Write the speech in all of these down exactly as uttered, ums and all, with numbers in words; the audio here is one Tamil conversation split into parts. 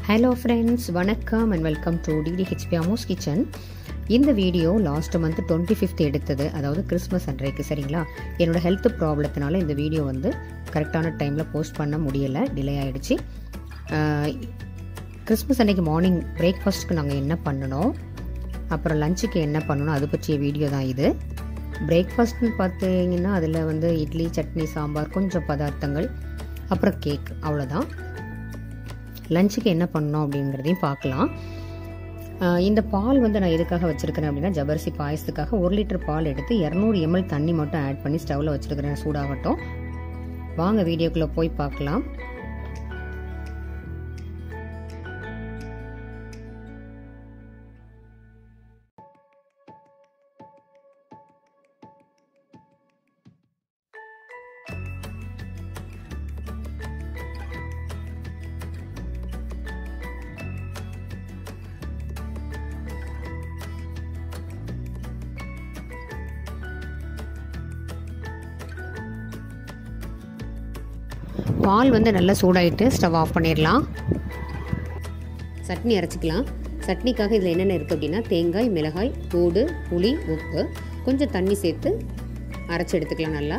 Hello friends, வணக்கம் and welcome to Idli Chutney Kitchen. இந்த video last month twenty fifth எடுத்தது, அதாவது கிறிஸ்மஸ் அன்றைக்கு. சரிங்களா, என்னோட ஹெல்த் ப்ராப்ளத்தினால இந்த வீடியோ வந்து கரெக்டான டைமில் போஸ்ட் பண்ண முடியலை, டிலே ஆகிடுச்சு. கிறிஸ்மஸ் அன்றைக்கி மார்னிங் பிரேக்ஃபாஸ்ட்டுக்கு நாங்கள் என்ன பண்ணணும், அப்புறம் லஞ்சுக்கு என்ன பண்ணணும், அது பற்றிய வீடியோ தான் இது. பிரேக்ஃபாஸ்ட்னு பார்த்தீங்கன்னா அதில் வந்து இட்லி சட்னி சாம்பார் கொஞ்சம் பதார்த்தங்கள், அப்புறம் கேக், அவ்வளோதான். லஞ்சுக்கு என்ன பண்ணோம் அப்படிங்கிறதையும் பார்க்கலாம். இந்த பால் வந்து நான் எதுக்காக வச்சுருக்கிறேன் அப்படின்னா, ஜவ்வரிசி பாயசத்துக்காக ஒரு லிட்டர் பால் எடுத்து இரநூறு எம்எல் தண்ணி மட்டும் ஆட் பண்ணி ஸ்டவ்வில் வச்சுருக்கிறேன், சூடாகட்டும். வாங்க வீடியோக்குள்ளே போய் பார்க்கலாம். பால் வந்து நல்லா சூடாயிட்டு ஸ்டவ் ஆஃப் பண்ணிடலாம். சட்னி அரைச்சிக்கலாம். சட்னிக்காக இதில் என்னென்ன இருக்குது அப்படின்னா, தேங்காய், மிளகாய், தூடு, புளி, உப்பு, கொஞ்சம் தண்ணி சேர்த்து அரைச்சி எடுத்துக்கலாம். நல்லா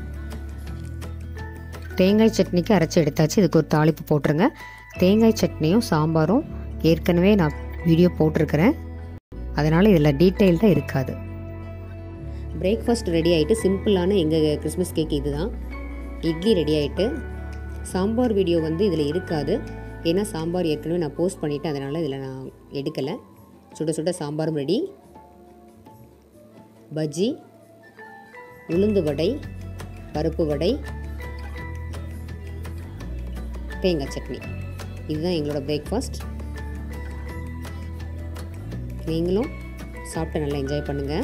தேங்காய் சட்னிக்கு அரைச்சி எடுத்தாச்சு. இதுக்கு ஒரு தாளிப்பு போட்டுருங்க. தேங்காய் சட்னியும் சாம்பாரும் ஏற்கனவே நான் வீடியோ போட்டிருக்கிறேன், அதனால் இதில் டீட்டெயில்டாக இருக்காது. பிரேக்ஃபாஸ்ட் ரெடி ஆகிட்டு, சிம்பிளான எங்கள் கிறிஸ்மஸ் கேக் இது தான். இட்லி ரெடி ஆகிட்டு, சாம்பார் வீடியோ வந்து இதில் இருக்காது, ஏன்னா சாம்பார் ஏற்கனவே நான் போஸ்ட் பண்ணிவிட்டேன், அதனால் இதில் நான் எடுக்கலை. சுட சுட சாம்பாரும் ரெடி. பஜ்ஜி, உளுந்து வடை, பருப்பு வடை, தேங்காய் சட்னி, இதுதான் எங்களோட பிரேக்ஃபாஸ்ட். நீங்களும் சாப்பிட்டு நல்லா என்ஜாய் பண்ணுங்கள்.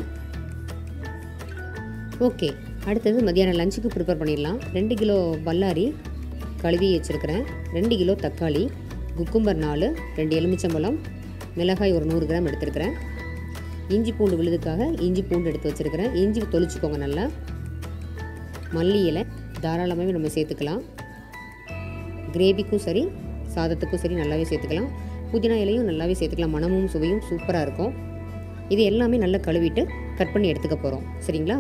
ஓகே, அடுத்தது மத்தியானம் லஞ்சுக்கு ப்ரிப்பேர் பண்ணிடலாம். ரெண்டு கிலோ பல்லாரி கழுவி வச்சுருக்கிறேன், ரெண்டு கிலோ தக்காளி, குக்கும்பர் நாலு, ரெண்டு எலுமிச்சம்பழம், மிளகாய் ஒரு நூறு கிராம் எடுத்துருக்கிறேன். இஞ்சி பூண்டு விழுதுக்காக இஞ்சி பூண்டு எடுத்து வச்சுருக்கிறேன். இஞ்சி தொளிச்சுக்கோங்க நல்லா. மல்லி இலை தாராளமாகவே நம்ம சேர்த்துக்கலாம். கிரேவிக்கும் சரி சாதத்துக்கும் சரி நல்லாவே சேர்த்துக்கலாம். புதினா இலையும் நல்லாவே சேர்த்துக்கலாம், மணமும் சுவையும் சூப்பராக இருக்கும். இது எல்லாமே நல்லா கழுவிட்டு கட் பண்ணி எடுத்துக்க போகிறோம். சரிங்களா,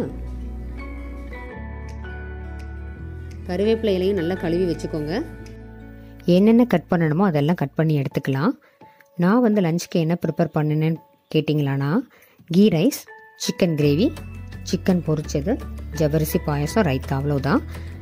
கருவேப்பிலை இலையும் நல்லா கழுவி வச்சுக்கோங்க. என்னென்ன கட் பண்ணணுமோ அதெல்லாம் கட் பண்ணி எடுத்துக்கலாம். நான் வந்து லஞ்சுக்கு என்ன ப்ரிப்பேர் பண்ணினேன்னு கேட்டிங்களான்னா, ghee rice, chicken gravy, chicken பொரிச்சது, ஜவ்வரிசி பாயசம், ரைத்தா, அவ்வளோதான்.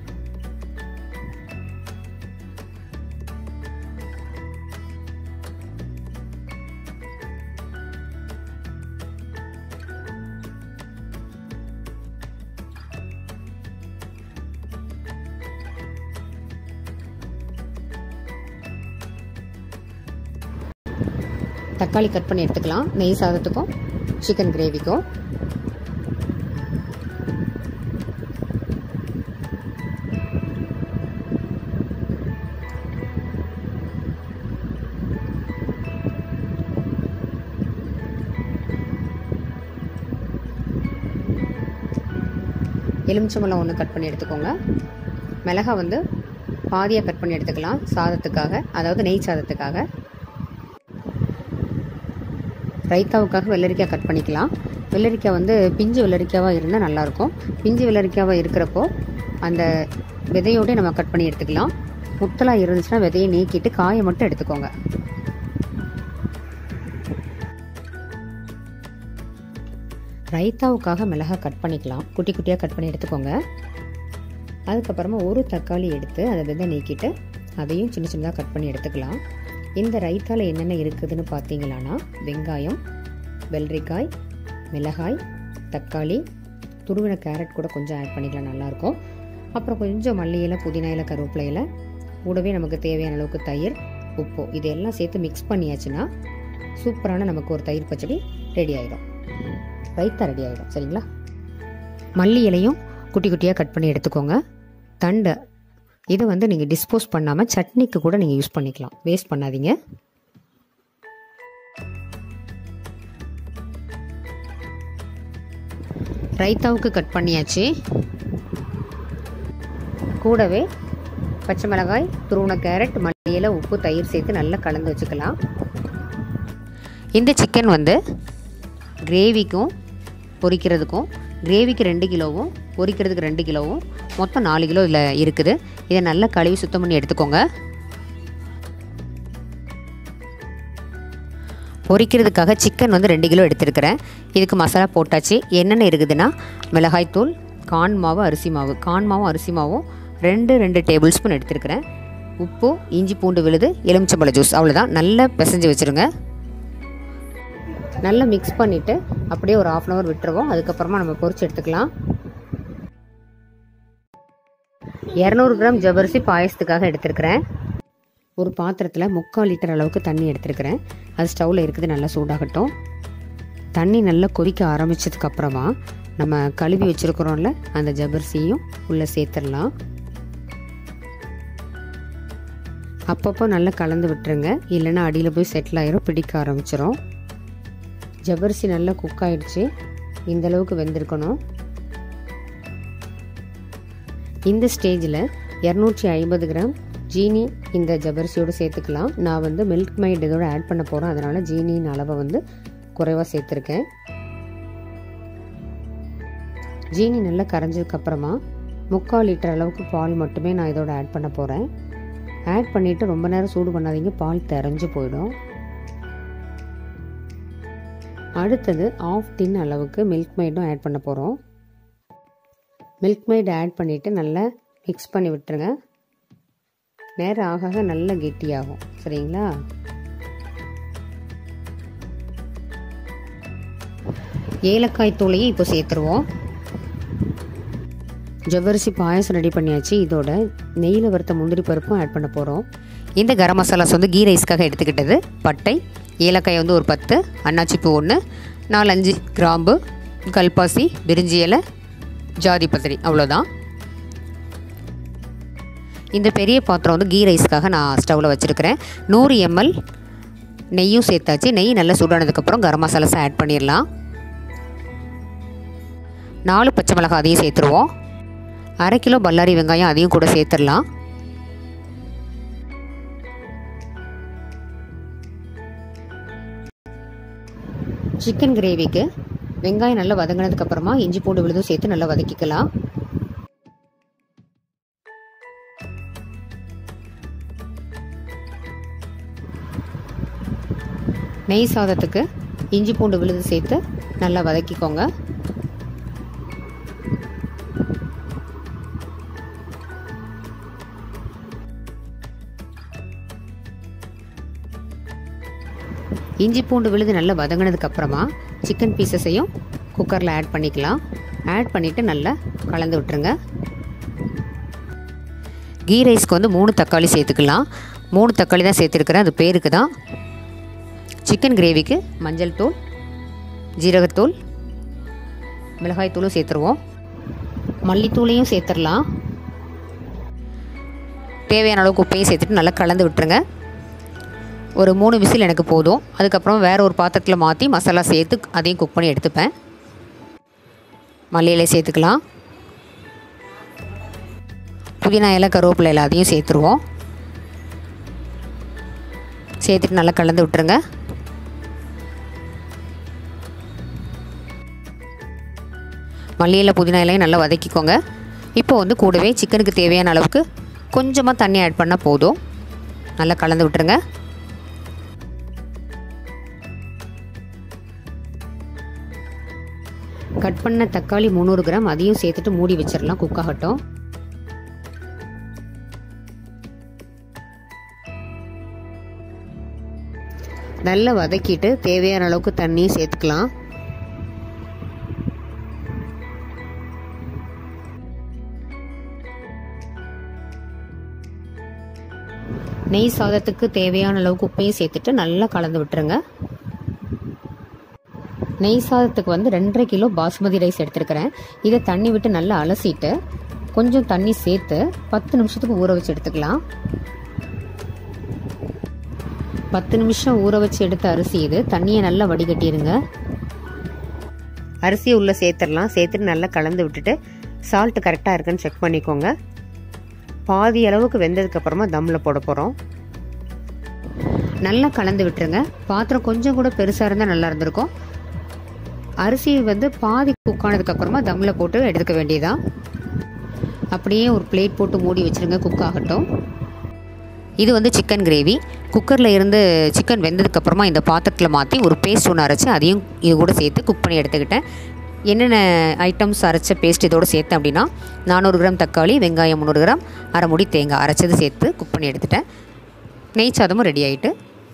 தக்காளி கட் பண்ணி எடுத்துக்கலாம், நெய் சாதத்துக்கும் சிக்கன் கிரேவிக்கும். எலுமிச்சம்பழம் ஒன்று கட் பண்ணி எடுத்துக்கோங்க. மிளகாய் வந்து பாதியாக கட் பண்ணி எடுத்துக்கலாம் சாதத்துக்காக, அதாவது நெய் சாதத்துக்காக. ரைத்தாவுக்காக வெள்ளரிக்காய் கட் பண்ணிக்கலாம். வெள்ளரிக்காய் வந்து பிஞ்சு வெள்ளரிக்காவாக இருந்தால் நல்லாயிருக்கும். பிஞ்சு வெள்ளரிக்காவாக இருக்கிறப்போ அந்த விதையோடு நம்ம கட் பண்ணி எடுத்துக்கலாம். முத்தலாக இருந்துச்சுன்னா விதையை நீக்கிட்டு காயை மட்டும் எடுத்துக்கோங்க. ரைத்தாவுக்காக மிளகாய் கட் பண்ணிக்கலாம், குட்டி குட்டியாக கட் பண்ணி எடுத்துக்கோங்க. அதுக்கப்புறமா ஒரு தக்காளி எடுத்து அதை விதை நீக்கிட்டு அதையும் சின்ன சின்னதாக கட் பண்ணி எடுத்துக்கலாம். இந்த ரைத்தாவில் என்னென்ன இருக்குதுன்னு பார்த்தீங்களான்னா, வெங்காயம், வெள்ளரிக்காய், மிளகாய், தக்காளி, துருவின கேரட் கூட கொஞ்சம் ஆட் பண்ணிக்கலாம், நல்லாயிருக்கும். அப்புறம் கொஞ்சம் மல்லி இலை, புதினா இலை, கருவேப்பிலை இலை, கூடவே நமக்கு தேவையான அளவுக்கு தயிர், உப்பு, இதெல்லாம் சேர்த்து மிக்ஸ் பண்ணியாச்சுன்னா சூப்பரான நமக்கு ஒரு தயிர் பச்சடி ரெடி ஆகிடும், ரைத்தா ரெடி ஆகிடும். சரிங்களா, மல்லி இலையும் குட்டி குட்டியாக கட் பண்ணி எடுத்துக்கோங்க. தண்டு இதை வந்து நீங்கள் டிஸ்போஸ் பண்ணாமல் சட்னிக்கு கூட நீங்கள் யூஸ் பண்ணிக்கலாம், வேஸ்ட் பண்ணாதீங்க. ரைத்தாவுக்கு கட் பண்ணியாச்சு. கூடவே பச்சை மிளகாய், துருவன கேரட், மல்லி இலை உப்பு தயிர் சேர்த்து நல்லா கலந்து வச்சுக்கலாம். இந்த சிக்கன் வந்து கிரேவிக்கும் பொரிக்கிறதுக்கும், கிரேவிக்கு ரெண்டு கிலோவும் பொரிக்கிறதுக்கு ரெண்டு கிலோவும் மொத்தம் நாலு கிலோ இதில் இருக்குது. இதை நல்லா கழுவி சுத்தம் பண்ணி எடுத்துக்கோங்க. பொரிக்கிறதுக்காக சிக்கன் வந்து ரெண்டு கிலோ எடுத்துருக்கிறேன். இதுக்கு மசாலா போட்டாச்சு. என்னென்ன இருக்குதுன்னா மிளகாய்த்தூள், கான் மாவு, அரிசி மாவு. கான் மாவும் அரிசி மாவும் ரெண்டு ரெண்டு டேபிள் ஸ்பூன் எடுத்துருக்கிறேன். உப்பு, இஞ்சி பூண்டு விழுது, எலுமிச்சம்பழ ஜூஸ், அவ்வளோதான். நல்லா பிசைஞ்சு வச்சுருங்க. நல்லா மிக்ஸ் பண்ணிவிட்டு அப்படியே ஒரு ஆஃப் அன் ஹவர் விட்டுருவோம். அதுக்கப்புறமா நம்ம பொரிச்சு எடுத்துக்கலாம். இரநூறு கிராம் ஜவ்வரிசி பாயசத்துக்காக எடுத்துருக்கிறேன். ஒரு பாத்திரத்தில் முக்கால் லிட்டர் அளவுக்கு தண்ணி எடுத்துருக்கிறேன். அது ஸ்டவ்வில் இருக்குது, நல்லா சூடாகட்டும். தண்ணி நல்லா கொதிக்க ஆரம்பித்ததுக்கப்புறமா நம்ம கழுவி வச்சுருக்கிறோம்ல அந்த ஜவ்வரிசியும் உள்ளே சேர்த்துடலாம். அப்பப்போ நல்லா கலந்து விட்டுருங்க, இல்லைன்னா அடியில் போய் செட்டில் ஆகிரும், பிடிக்க ஆரம்பிச்சிடும். ஜவ்வரிசி நல்லா குக் ஆகிடுச்சு. இந்தளவுக்கு வெந்திருக்கணும். இந்த ஸ்டேஜில் இரநூற்றி ஐம்பது கிராம் ஜீனி இந்த ஜவ்வரிசியோடு சேர்த்துக்கலாம். நான் வந்து மில்க் மைட் இதோட ஆட் பண்ண போகிறேன், அதனால் ஜீனியின் அளவை வந்து குறைவாக சேர்த்துருக்கேன். ஜீனி நல்லா கரைஞ்சதுக்கப்புறமா முக்கால் லிட்டர் அளவுக்கு பால் மட்டுமே நான் இதோட ஆட் பண்ண போகிறேன். ஆட் பண்ணிவிட்டு ரொம்ப நேரம் சூடு பண்ணாதீங்க, பால் தெரிஞ்சு போயிடும். அடுத்தது ஆஃப் டின் அளவுக்கு மில்க் மைடும் ஆட் பண்ண போகிறோம். மில்க் மைட் ஆட் பண்ணிவிட்டு நல்லா மிக்ஸ் பண்ணி விட்டுருங்க. நேரம் ஆக ஆக நல்லா கெட்டியாகும். சரிங்களா? ஏலக்காய் தூளையும் இப்போ சேர்த்துருவோம். ஜவ்வரிசி பாயசம் ரெடி பண்ணியாச்சு. இதோட நெய்யில் வறுத்த முந்திரி பருப்பும் ஆட் பண்ண போகிறோம். இந்த கரம் மசாலாஸ் வந்து கீ ரைஸ்க்காக எடுத்துக்கிட்டது. பட்டை, ஏலக்காய் வந்து ஒரு பத்து, அன்னாச்சிப்பூ ஒன்று, நாலஞ்சு கிராம்பு, கல்பாசி, பிரிஞ்சி இலை, ஜாதி பத்திரி, அவ்வளோதான். இந்த பெரிய பாத்திரம் வந்து கீ ரைஸ்க்காக நான் ஸ்டவ்வில் வச்சுருக்கிறேன். நூறு எம்எல் நெய்யும் சேர்த்தாச்சு. நெய் நல்லா சூடானதுக்கப்புறம் கரம் மசாலாஸை ஆட் பண்ணிடலாம். நாலு பச்சை மிளகாய் அதையும் சேர்த்துருவோம். அரை கிலோ பல்லாரி வெங்காயம் அதையும் கூட சேர்த்துடலாம். சிக்கன் கிரேவிக்கு வெங்காயம் நல்லா வதங்கினதுக்கப்புறமா இஞ்சி பூண்டு விழுதும் சேர்த்து நல்லா வதக்கிக்கலாம். நெய் சாதத்துக்கு இஞ்சி பூண்டு விழுது சேர்த்து நல்லா வதக்கிக்கோங்க. இஞ்சி பூண்டு விழுது நல்லா வதங்கினதுக்கப்புறமா சிக்கன் பீசஸையும் குக்கரில் ஆட் பண்ணிக்கலாம். ஆட் பண்ணிவிட்டு நல்லா கலந்து விட்டுருங்க. கீ ரைஸ்க்கு வந்து மூணு தக்காளி சேர்த்துக்கலாம். மூணு தக்காளி தான் சேர்த்துருக்கிறேன், அது பேருக்கு தான். சிக்கன் கிரேவிக்கு மஞ்சள் தூள், ஜீரகத்தூள், மிளகாய் தூளும் சேர்த்துருவோம். மல்லித்தூளையும் சேர்த்துடலாம். தேவையான அளவுக்கு உப்பையும் சேர்த்துட்டு நல்லா கலந்து விட்டுருங்க. ஒரு மூணு விசில் எனக்கு போதும். அதுக்கப்புறம் வேறு ஒரு பாத்திரத்தில் மாற்றி மசாலா சேர்த்து அதையும் குக் பண்ணி எடுத்துப்பேன். மல்லி இலை சேர்த்துக்கலாம். புதினா இலை, கருவேப்பிலை இலை அதையும் சேர்த்துருவோம். சேர்த்துட்டு நல்லா கலந்து விட்டுருங்க. மல்லி இலை, புதினா இலையும் நல்லா வதக்கிக்கோங்க. இப்போ வந்து கூடவே சிக்கனுக்கு தேவையான அளவுக்கு கொஞ்சமாக தண்ணி ஆட் பண்ணால் போதும். நல்லா கலந்து விட்டுருங்க. கட் பண்ண தக்காளி முந்நூறு கிராம் அதையும் சேர்த்துட்டு மூடி வச்சிடலாம். குக் ஆகட்டும். நல்லா வதக்கிட்டு தேவையான அளவுக்கு தண்ணியும் சேர்த்துக்கலாம். நெய் சாதத்துக்கு தேவையான அளவுக்கு உப்பையும் சேர்த்துட்டு நல்லா கலந்து விட்டுருங்க. நெய் சாதத்துக்கு வந்து ரெண்டரை கிலோ பாஸ்மதி ரைஸ் எடுத்துருக்கிறேன். இதை தண்ணி விட்டு நல்லா அலசிட்டு கொஞ்சம் தண்ணி சேர்த்து பத்து நிமிஷத்துக்கு ஊற வச்சு எடுத்துக்கலாம். பத்து நிமிஷம் ஊற வச்சு எடுத்த அரிசி இது. தண்ணியை நல்லா வடிகட்டிடுங்க. அரிசியை உள்ளே சேர்த்துடலாம். சேர்த்துட்டு நல்லா கலந்து விட்டுட்டு சால்ட்டு கரெக்டாக இருக்குன்னு செக் பண்ணிக்கோங்க. பாதி அளவுக்கு வெந்ததுக்கப்புறமா தம்மில் போட போகிறோம். நல்லா கலந்து விட்டுருங்க. பாத்திரம் கொஞ்சம் கூட பெருசாக இருந்தால் நல்லா இருந்திருக்கும். அரிசி வந்து பாதி குக் ஆனதுக்கப்புறமா தம்மில் போட்டு எடுத்துக்க வேண்டியதான். அப்படியே ஒரு பிளேட் போட்டு மூடி வச்சுருங்க, குக் ஆகட்டும். இது வந்து சிக்கன் கிரேவி. குக்கரில் இருந்து சிக்கன் வெந்ததுக்கப்புறமா இந்த பாத்திரத்தில் மாற்றி ஒரு பேஸ்ட் ஒன்று அரைச்சி அதையும் இது கூட சேர்த்து குக் பண்ணி எடுத்துக்கிட்டேன். என்னென்ன ஐட்டம்ஸ் அரைச்ச பேஸ்ட் இதோடு சேர்த்தேன் அப்படின்னா, நானூறு கிராம் தக்காளி, வெங்காயம் முந்நூறு கிராம், அரை முடி தேங்காய் அரைச்சது சேர்த்து குக் பண்ணி எடுத்துட்டேன். நெய் சாதமும் ரெடி ஆகிட்டு.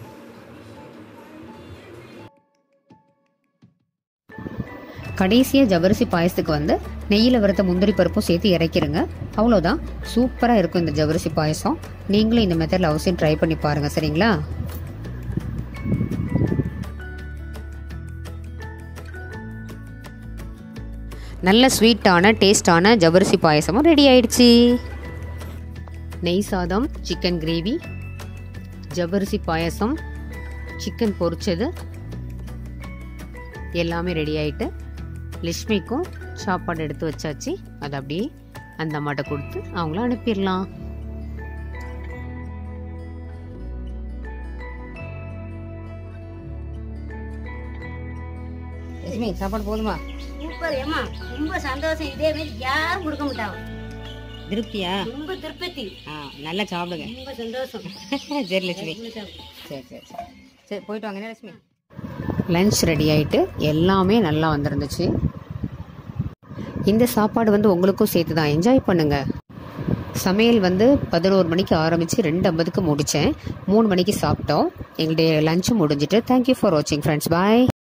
கடைசியாக ஜவ்வரிசி பாயசத்துக்கு வந்து நெய்யில் வறுத்த முந்திரி பருப்பும் சேர்த்து இறக்கிடுங்க. அவ்வளோதான், சூப்பராக இருக்கும் இந்த ஜவ்வரிசி பாயசம். நீங்களும் இந்த மெத்தடில் அவசியம் ட்ரை பண்ணி பாருங்கள், சரிங்களா? நல்ல ஸ்வீட்டான டேஸ்டான ஜவ்வரிசி பாயசமும் ரெடி ஆயிடுச்சு. நெய் சாதம், சிக்கன் கிரேவி, ஜவ்வரிசி பாயசம், சிக்கன் பொரிச்சது எல்லாமே ரெடி ஆகிட்டு லட்சுமிக்கும் சாப்பாடு எடுத்து வச்சாச்சு. அதை அப்படியே அந்த அம்மாட்ட கொடுத்து அவங்கள அனுப்பிடலாம். லட்சுமி, சாப்பாடு போதுமா? சூப்பர் ஏமா, ரொம்ப சந்தோஷம். இதே மாதிரி யாரும் கொடுக்க மாட்டாங்க. திருப்தியா? ரொம்ப திருப்தி. ஆ, நல்லா சாப்பிடுங்க. ரொம்ப சந்தோஷம். சரி லட்சுமி, சரி சரி சரி சரி போயிட்டு வாங்க லட்சுமி. லஞ்ச் ரெடி ஆகிட்டு எல்லாமே நல்லா வந்துருந்துச்சு. இந்த சாப்பாடு வந்து உங்களுக்கும் சேர்த்து தான், என்ஜாய் பண்ணுங்கள். சமையல் வந்து பதினோரு மணிக்கு ஆரம்பித்து ரெண்டு ஐம்பதுக்கு முடித்தேன். மூணு மணிக்கு சாப்பிட்டோம். எங்களுடைய லஞ்சும் முடிஞ்சிட்டு. தேங்க்யூ ஃபார் வாட்சிங் ஃப்ரெண்ட்ஸ். பாய்.